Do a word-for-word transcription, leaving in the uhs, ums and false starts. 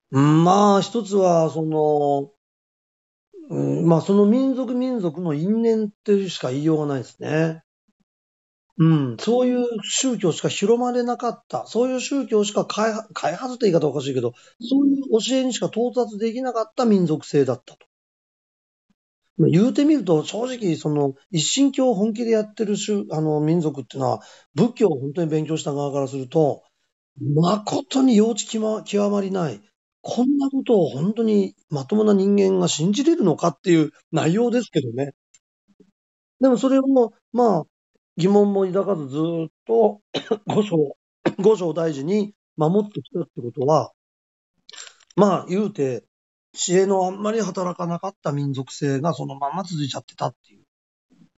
うん、まあ、一つは、その、うん、まあ、その民族民族の因縁っていうしか言いようがないですね。うん、そういう宗教しか広まれなかった。そういう宗教しか開発、開発って言い方おかしいけど、そういう教えにしか到達できなかった民族性だったと。まあ言うてみると、正直、その、一神教を本気でやってる宗あの民族っていうのは、仏教を本当に勉強した側からすると、誠に幼稚きま極まりない。こんなことを本当にまともな人間が信じれるのかっていう内容ですけどね。でもそれを、まあ、疑問も抱かずずーっと五章、五章大事に守ってきたってことは、まあ言うて、知恵のあんまり働かなかった民族性がそのまま続いちゃってたっていう。